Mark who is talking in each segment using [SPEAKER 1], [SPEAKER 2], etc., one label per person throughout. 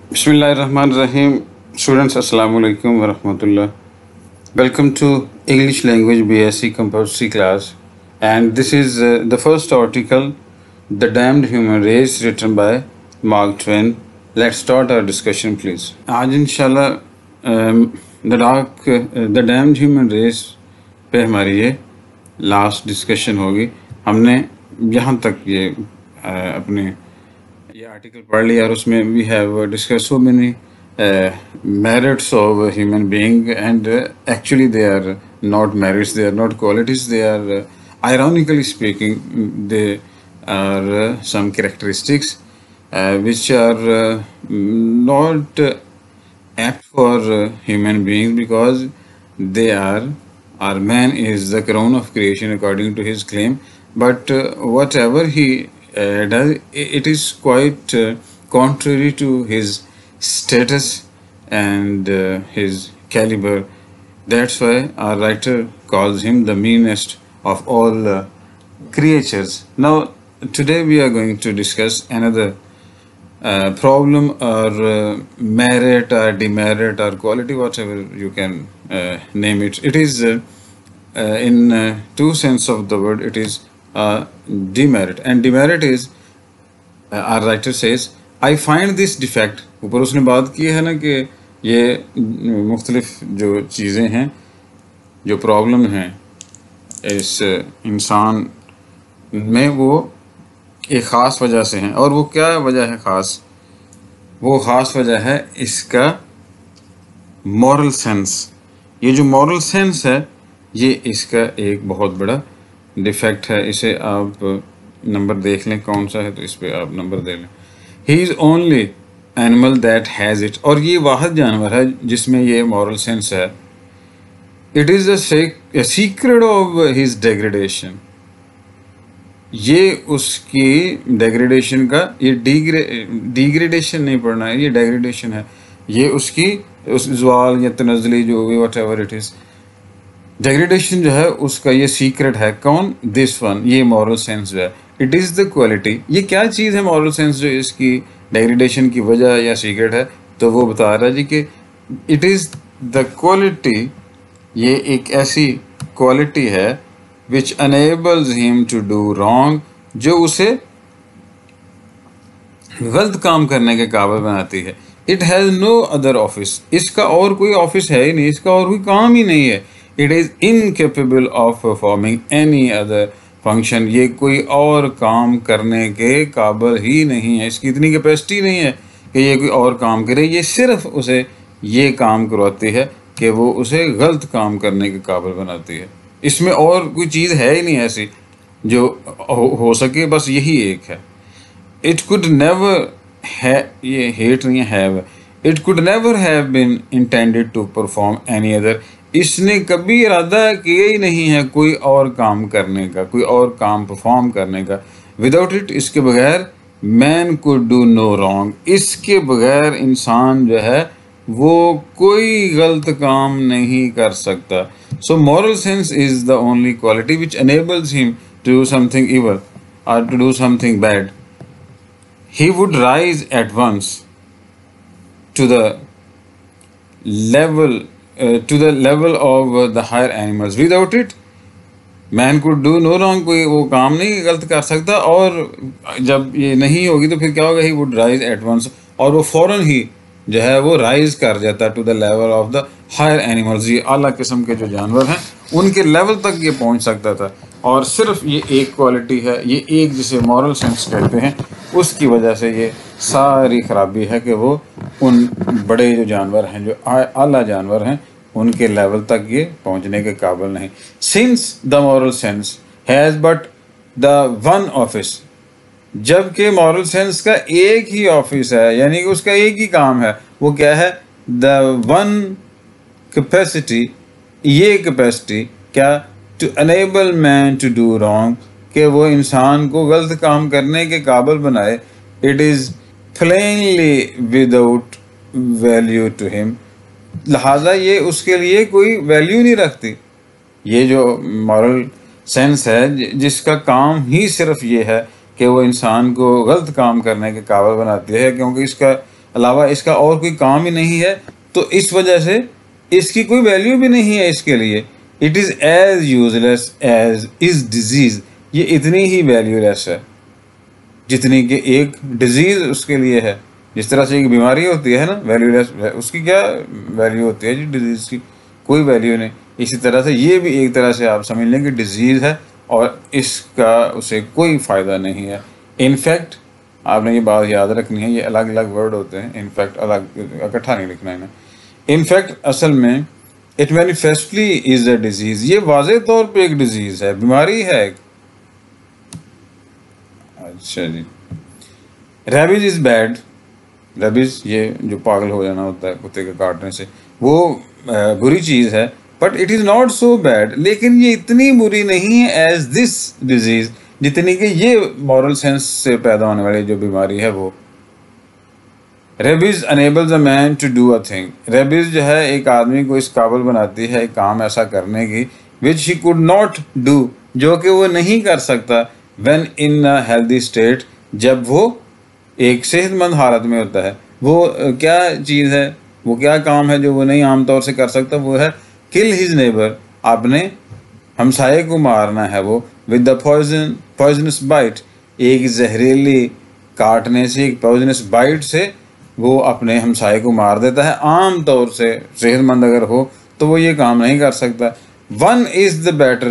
[SPEAKER 1] Bismillahirrahmanirrahim. Students, Assalamu alaikum wa rahmatullah. Welcome to English Language BSc Compulsory class. And this is the first article, The Damned Human Race, written by Mark Twain. Let's start our discussion, please. आज इंशाल्लाह The Damned Human Race पे हमारी ये last discussion होगी. हमने यहाँ तक ये अपने ये आर्टिकल पढ़ लिया और उसमें we have discuss so many merits of a human being, and actually they are not merits, they are not qualities, they are ironically speaking they are some characteristics which are not apt for human beings, because they are, our man is the crown of creation according to his claim, but whatever he does, it is quite contrary to his status and his caliber. That's why our writer calls him the meanest of all creatures. Now, today we are going to discuss another problem or merit or demerit or quality, whatever you can name it. It is in two sense of the word, it is demerit. And demerit is, our writer says, I find this defect. ऊपर उसने बात की है ना कि ये मुख्तलिफ जो चीज़ें हैं, जो प्रॉब्लम हैं इस इंसान में, वो एक ख़ास वजह से हैं. और वो क्या वजह है ख़ास? वो ख़ास वजह है इसका मॉरल सेंस. ये जो मॉरल सेंस है, ये इसका एक बहुत बड़ा डिफेक्ट है. इसे आप नंबर देख लें कौन सा है, तो इस पे आप नंबर दे लें. He is only animal that has it. और ये वाहिद जानवर है जिसमें ये मॉरल सेंस है. It is the secret of his degradation. ये उसकी डेग्रेडेशन का, ये डिग्रेडेशन नहीं पढ़ना है, ये डेग्रेडेशन है. ये उसकी उस ज़वाल या तनज़ली जो भी whatever it is, degradation जो है उसका ये सीक्रेट है. कौन? दिस वन, ये मॉरल सेंस जो है. It is the quality. ये क्या चीज़ है मॉरल सेंस जो इसकी डेग्रेडेशन की वजह या सीक्रेट है? तो वो बता रहा है जी कि इट इज़ द क्वालिटी, ये एक ऐसी क्वालिटी है which enables him to do wrong, जो उसे गलत काम करने के काबिल बनाती है. It has no other office. इसका और कोई ऑफिस है ही नहीं, इसका और कोई काम ही नहीं है. It is incapable of performing any other function. ये कोई और काम करने के काबिल ही नहीं है, इसकी इतनी कैपेसिटी नहीं है कि ये कोई और काम करे. ये सिर्फ उसे ये काम करवाती है कि वो उसे गलत काम करने के काबिल बनाती है. इसमें और कोई चीज़ है ही नहीं ऐसी जो हो सके, बस यही एक है. इट कुड नेवर है, ये हेट नहीं है, have. It could never have been intended to perform any other. इसने कभी इरादा किया ही नहीं है कोई और काम करने का, कोई और काम परफॉर्म करने का. विदाउट इट, इसके बगैर, man could do no wrong. इसके बगैर इंसान जो है वो कोई गलत काम नहीं कर सकता. So moral sense is the only quality which enables him to do something evil or to do something bad. He would rise at once to the level of the higher animals. Without it, man could do no wrong. कोई वो काम नहीं गलत कर सकता. और जब ये नहीं होगी तो फिर क्या होगा? He would rise at once. और वो फौरन ही जो है वो राइज कर जाता to the level of the higher animals. ये आला किस्म के जो जानवर हैं उनके लेवल तक ये पहुंच सकता था. और सिर्फ ये एक क्वालिटी है, ये एक जिसे मॉरल सेंस कहते हैं, उसकी वजह से ये सारी खराबी है कि वो उन बड़े जो जानवर हैं, जो आला जानवर हैं, उनके लेवल तक ये पहुंचने के काबिल नहीं. Since the moral sense has but the one office. जबकि मॉरल सेंस का एक ही ऑफिस है, यानी कि उसका एक ही काम है. वो क्या है? The one capacity. ये कैपेसिटी क्या? To enable man to do wrong, कि वो इंसान को गलत काम करने के काबिल बनाए. It is plainly without value to him. लिहाजा ये उसके लिए कोई वैल्यू नहीं रखती. ये जो मॉरल सेंस है जिसका काम ही सिर्फ ये है कि वो इंसान को गलत काम करने के काबिल बनाती है, क्योंकि इसका علاوہ اس کا اور کوئی کام ہی نہیں ہے، تو اس وجہ سے اس کی کوئی ویلیو بھی نہیں ہے اس کے لیے. It is as useless as is disease. یہ اتنی ہی ویلیو لیس ہے جتنی کہ ایک ڈیزیز اس کے لیے ہے. جس طرح سے ایک بیماری ہوتی ہے نا ویلیو لیس، اس کی کیا ویلیو ہوتی ہے جی ڈیزیز کی؟ کوئی ویلیو نہیں. اسی طرح سے یہ بھی ایک طرح سے آپ سمجھ لیں کہ ڈیزیز ہے اور اس کا اسے کوئی فائدہ نہیں ہے. انفیکٹ آپ نے یہ بات یاد رکھنی ہے، یہ الگ الگ ورڈ ہوتے ہیں. انفیکٹ الگ اکٹھا نہیں لکھنا ہے نا. انفیکٹ اصل میں اٹ مینیفیسٹلی از اے ڈیزیز. یہ واضح طور پہ ایک ڈیزیز ہے، بیماری ہے ایک. اچھا جی. Rabies is bad. ریبیز یہ جو پاگل ہو جانا ہوتا ہے کتے کے کاٹنے سے، وہ بری چیز ہے. But it is not so bad. لیکن یہ اتنی بری نہیں ہے ایز دس ڈیزیز جتنی کہ یہ مورل سینس سے پیدا ہونے والی جو بیماری ہے وہ. Rabies enables a man to do a thing. Rabies جو ہے ایک آدمی کو اس قابل بناتی ہے ایک کام ایسا کرنے کی which he could not do، جو کہ وہ نہیں کر سکتا when in a healthy state، جب وہ ایک صحت مند حالت میں ہوتا ہے. وہ کیا چیز ہے، وہ کیا کام ہے جو وہ نہیں عام طور سے کر سکتا؟ وہ ہے kill his neighbor، اپنے ہمسائے کو مارنا ہے وہ. with the poisonous bite، ایک زہریلی کاٹنے سے، ایک poisonous bite سے وہ اپنے ہمسائے کو مار دیتا ہے. عام طور سے صحت مند اگر ہو تو وہ یہ کام نہیں کر سکتا. One is the better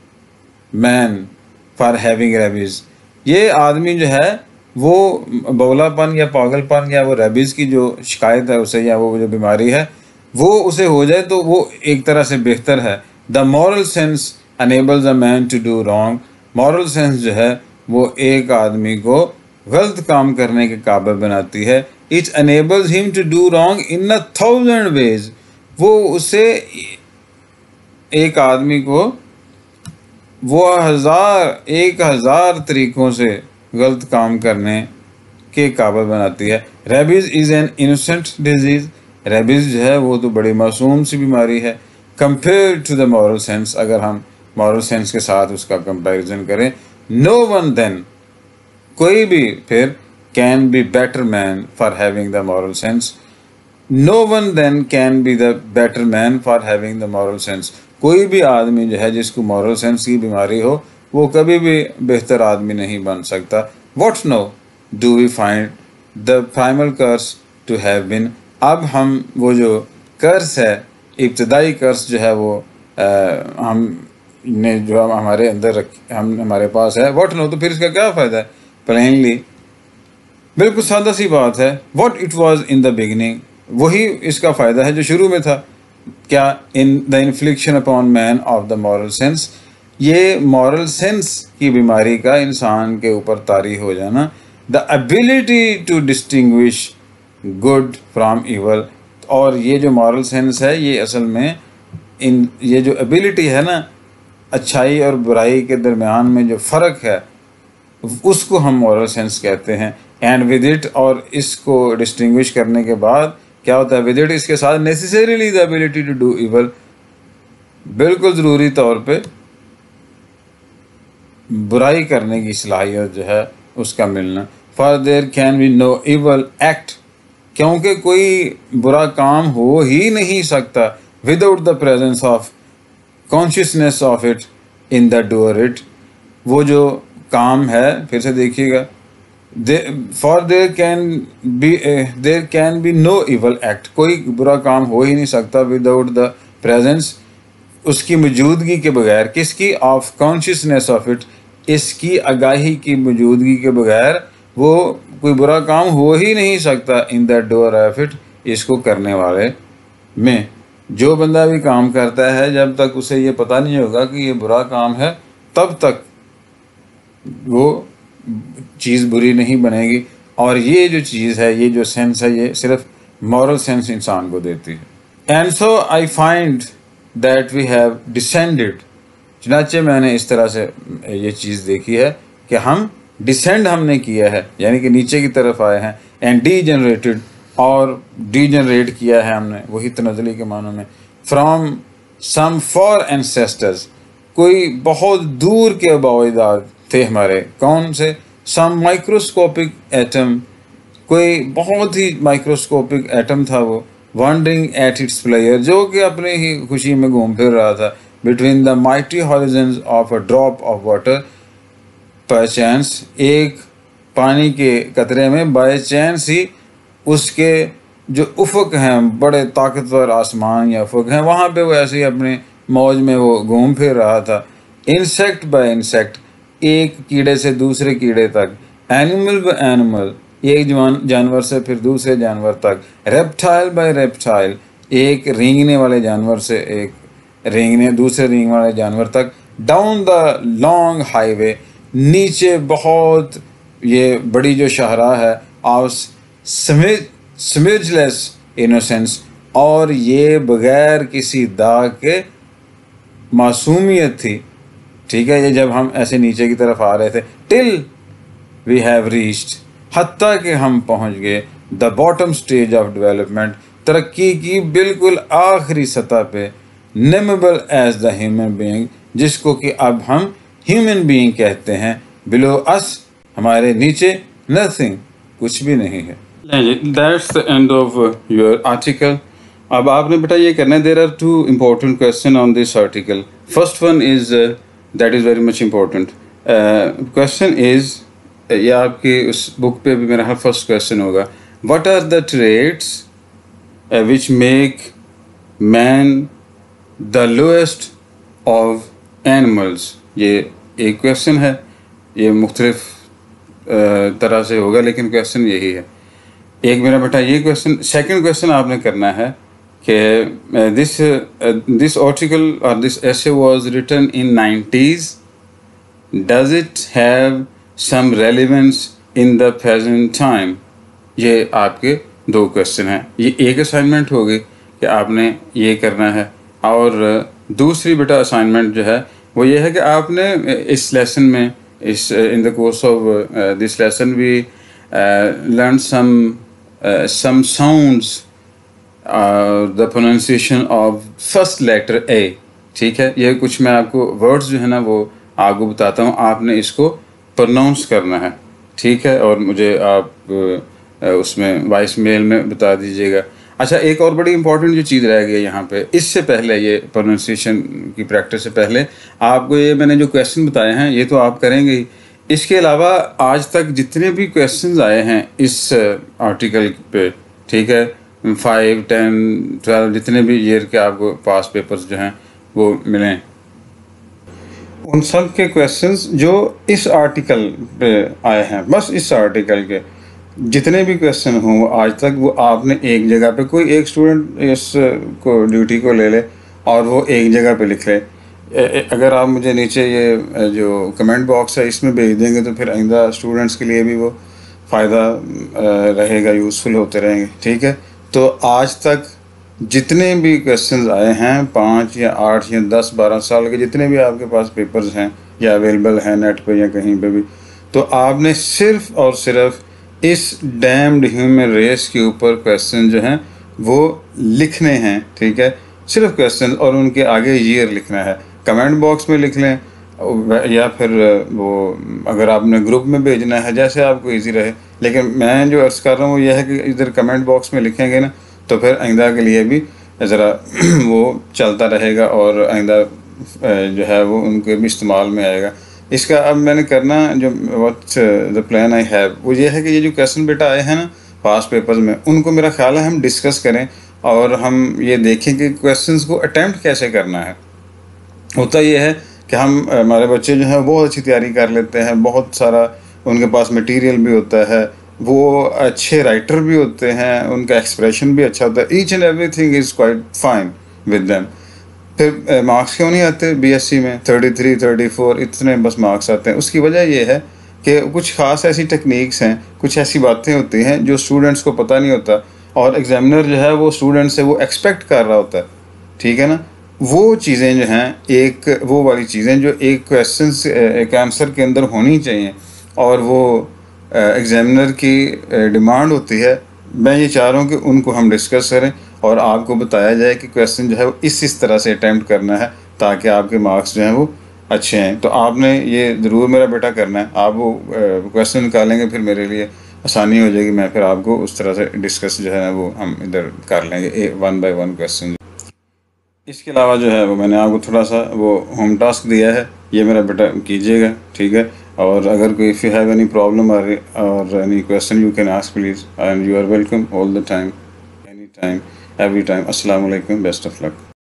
[SPEAKER 1] man for having rabies. یہ آدمی جو ہے وہ بولا پن یا پاگل پن یا وہ ریبیز کی جو شکایت ہے اسے یا وہ جو بیماری ہے وہ اسے ہو جائے تو وہ ایک طرح سے بہتر ہے. The moral sense enables a man to do wrong. Moral sense جو ہے وہ ایک آدمی کو غلط کام کرنے کے قابل بناتی ہے. It enables him to do wrong in 1000 ways. وہ اسے ایک آدمی کو وہ 1000 طریقوں سے غلط کام کرنے کے قابل بناتی ہے. Rabies is an innocent disease. Rabies جو ہے وہ تو بڑی معصوم سی بیماری ہے compare to the moral sense. اگر ہم مورل سینس کے ساتھ اس کا کمپیریزن کریں، نو ون دین، کوئی بھی پھر can be better man for having the moral sense. No one then can be the better man for having the moral sense. کوئی بھی آدمی جو ہے جس کو مورل سینس کی بیماری ہو وہ کبھی بھی بہتر آدمی نہیں بن سکتا. What now do we find the primal curse to have been. اب ہم وہ جو کرس ہے، ابتدائی کرس جو ہے وہ ہم نے جو ہمارے اندر ہمارے پاس ہے، واٹ نو، تو پھر اس کا کیا فائدہ ہے؟ پلینلی بالکل سادہ سی بات ہے. What it was in the beginning, وہی اس کا فائدہ ہے جو شروع میں تھا. کیا؟ In the infliction upon man of the moral sense. یہ مورل سینس کی بیماری کا انسان کے اوپر طاری ہو جانا. The ability to distinguish good from evil. اور یہ جو مورل سینس ہے یہ اصل میں یہ جو ابیلٹی ہے نا اچھائی اور برائی کے درمیان میں جو فرق ہے اس کو ہم مورل سینس کہتے ہیں. اینڈ ود اٹ، اور اس کو ڈسٹنگوش کرنے کے بعد کیا ہوتا ہے؟ ود اٹ، اس کے ساتھ necessarily the ability to do evil, بالکل ضروری طور پہ برائی کرنے کی صلاحیت جو ہے اس کا ملنا. For there can be no evil act, کیونکہ کوئی برا کام ہو ہی نہیں سکتا without the presence of consciousness of it in the doer of. It جو کام ہے، پھر سے دیکھیے گا، for there can be no evil act, کوئی برا کام ہو ہی نہیں سکتا وداؤٹ دا پریزنس، اس کی موجودگی کے بغیر. کس کی؟ آف کانشیسنیس آف اٹ، اس کی آگاہی کی موجودگی کے بغیر وہ کوئی برا کام ہو ہی نہیں سکتا. ان دا ڈور آف اٹ، اس کو کرنے والے میں. جو بندہ بھی کام کرتا ہے جب تک اسے یہ پتہ نہیں ہوگا کہ یہ برا کام ہے تب تک وہ چیز بری نہیں بنے گی. اور یہ جو چیز ہے، یہ جو سینس ہے، یہ صرف مورل سینس انسان کو دیتی ہے. And so I find that we have descended. چنانچہ میں نے اس طرح سے یہ چیز دیکھی ہے کہ ہم ڈسینڈ ہم نے کیا ہے، یعنی کہ نیچے کی طرف آئے ہیں. اینڈ ڈی جنریٹڈ، اور ڈی جنریٹ کیا ہے ہم نے، وہی تنزلی کے معنوں میں. فرام سم فار اینسیسٹرز، کوئی بہت دور کے آباء و اجداد تھے ہمارے. کون سے؟ سم مائکروسکوپک ایٹم، کوئی بہت ہی مائکروسکوپک ایٹم تھا وہ وانڈرنگ ایٹ اٹس پلیئر جو کہ اپنے ہی خوشی میں گھوم پھر رہا تھا between the mighty horizons of a drop of water by chance ایک پانی کے قطرے میں بائی چانس ہی اس کے جو افق ہیں بڑے طاقتور آسمان یا افق ہیں وہاں پہ وہ ایسے ہی اپنے موج میں وہ گھوم پھر رہا تھا انسیکٹ بائی انسیکٹ ایک کیڑے سے دوسرے کیڑے تک اینیمل بائی اینیمل ایک جانور سے پھر دوسرے جانور تک ریپٹائل بائی ریپٹائل ایک رینگنے والے جانور سے ایک رینگنے دوسرے رینگنے والے جانور تک down the long highway نیچے بہت یہ بڑی جو شاہراہ ہے آف سمیجلیس انوسینس اور یہ بغیر کسی داغ کے معصومیت تھی ٹھیک ہے یہ جب ہم ایسے نیچے کی طرف آ رہے تھے ٹل وی ہیو ریچڈ حتیٰ کہ ہم پہنچ گئے the bottom stage of development ترقی کی بالکل آخری سطح پہ nameable as the human being جس کو کہ اب ہم ہیومن بینگ کہتے ہیں بلو اس ہمارے نیچے نتھنگ کچھ بھی نہیں ہے. That's the end of your article. اب آپ نے بیٹا یہ کرنا ہے there are two important questions on this article. First one is that is very much important. Question is یہ آپ کی اس بک پہ بھی میرا فرسٹ کویشچن ہوگا what are the traits which make man the lowest of animals. یہ ایک question ہے یہ مختلف طرح سے ہوگا لیکن کویشچن یہی ہے. ایک میرا بیٹا یہ کویشچن سیکنڈ کویشچن آپ نے کرنا ہے کہ this article or this essay was written in 90s. Does it have some relevance in the present time. یہ آپ کے دو کویشچن ہیں. یہ ایک اسائنمنٹ ہوگی کہ آپ نے یہ کرنا ہے اور دوسری بیٹا اسائنمنٹ جو ہے وہ یہ ہے کہ آپ نے اس لیسن میں اس in the course of this lesson we learned some sounds the pronunciation of first letter A. ٹھیک ہے یہ کچھ میں آپ کو ورڈز جو ہے نا وہ آپ کو بتاتا ہوں آپ نے اس کو پروناؤنس کرنا ہے ٹھیک ہے اور مجھے آپ اس میں وائس میل میں بتا دیجیے گا. اچھا ایک اور بڑی امپورٹنٹ جو چیز رہ گئی یہاں پہ اس سے پہلے یہ پروننسیشن کی پریکٹس سے پہلے آپ کو یہ میں نے جو کویشچن بتائے ہیں یہ تو آپ کریں گے ہی. اس کے علاوہ آج تک جتنے بھی کویشچنز آئے ہیں اس آرٹیکل پہ ٹھیک ہے 5, 10, 12 جتنے بھی ایئر کے آپ کو پاس پیپرز جو ہیں وہ ملیں ان سب کے کویشچنز جو اس آرٹیکل پہ آئے ہیں بس اس آرٹیکل کے جتنے بھی کویشچن ہوں وہ آج تک وہ آپ نے ایک جگہ پہ کوئی ایک اسٹوڈنٹ اس کو ڈیوٹی کو لے لے اور وہ ایک جگہ پہ لکھ لے. اگر آپ مجھے نیچے یہ جو کمنٹ باکس ہے اس میں بھیج دیں گے تو پھر آئندہ اسٹوڈنٹس کے لیے بھی وہ فائدہ رہے گا یوزفل ہوتے رہیں گے ٹھیک ہے. تو آج تک جتنے بھی کویشچنز آئے ہیں 5 یا 8 یا 10, 12 سال کے جتنے بھی آپ کے پاس پیپرز ہیں یا اویلیبل ہیں نیٹ پہ یا کہیں پہ بھی تو آپ نے صرف اور صرف اس ڈیمڈ ہیومن ریس کے اوپر کویشچن جو ہیں وہ لکھنے ہیں ٹھیک ہے. صرف کویشچن اور ان کے آگے ایئر لکھنا ہے. کمنٹ باکس میں لکھ لیں یا پھر وہ اگر آپ نے گروپ میں بھیجنا ہے جیسے آپ کو ایزی رہے لیکن میں جو عرض کر رہا ہوں وہ یہ ہے کہ ادھر کمنٹ باکس میں لکھیں گے نا تو پھر آئندہ کے لیے بھی ذرا وہ چلتا رہے گا اور آئندہ جو ہے وہ ان کے بھی استعمال میں آئے گا. اس کا اب میں نے کرنا جو what the plan I have وہ یہ ہے کہ یہ جو کویشچن بیٹا آئے ہیں نا پاس پیپرز میں ان کو میرا خیال ہے ہم ڈسکس کریں اور ہم یہ دیکھیں کہ کویشچنس کو اٹیمپٹ کیسے کرنا ہے. ہوتا یہ ہے کہ ہمارے بچے جو ہیں بہت اچھی تیاری کر لیتے ہیں بہت سارا ان کے پاس مٹیریل بھی ہوتا ہے وہ اچھے رائٹر بھی ہوتے ہیں ان کا ایکسپریشن بھی اچھا ہوتا ہے each and everything is quite fine with them. پھر مارکس کیوں نہیں آتے بی ایس سی میں 33, 34 اتنے بس مارکس آتے ہیں. اس کی وجہ یہ ہے کہ کچھ خاص ایسی ٹیکنیکس ہیں کچھ ایسی باتیں ہوتی ہیں جو اسٹوڈنٹس کو پتہ نہیں ہوتا اور ایگزامنر جو ہے وہ اسٹوڈنٹ سے وہ ایکسپیکٹ کر رہا ہوتا ہے ٹھیک ہے نا. وہ چیزیں جو ہیں ایک وہ والی چیزیں جو ایک کویشچن ایک آنسر کے اندر ہونی چاہیے اور وہ ایگزامنر کی ڈیمانڈ ہوتی ہے. میں یہ چاہ رہا ہوں کہ ان کو ہم ڈسکس کریں اور آپ کو بتایا جائے کہ کویشچن جو ہے وہ اس طرح سے اٹیمپٹ کرنا ہے تاکہ آپ کے مارکس جو ہیں وہ اچھے ہیں. تو آپ نے یہ ضرور میرا بیٹا کرنا ہے. آپ وہ کویشچن نکالیں گے پھر میرے لیے آسانی ہو جائے گی. میں پھر آپ کو اس طرح سے ڈسکس جو ہے نا وہ ہم ادھر کر لیں گے 1 بائی 1 کویسچن. اس کے علاوہ جو ہے وہ میں نے آپ کو تھوڑا سا وہ ہوم ٹاسک دیا ہے، یہ میرا بیٹا کیجیے گا، ٹھیک ہے. اور اگر کوئی if you have any problem or any question you can ask please, and you are welcome all the time, anytime, every time. السلام علیکم. Best of look.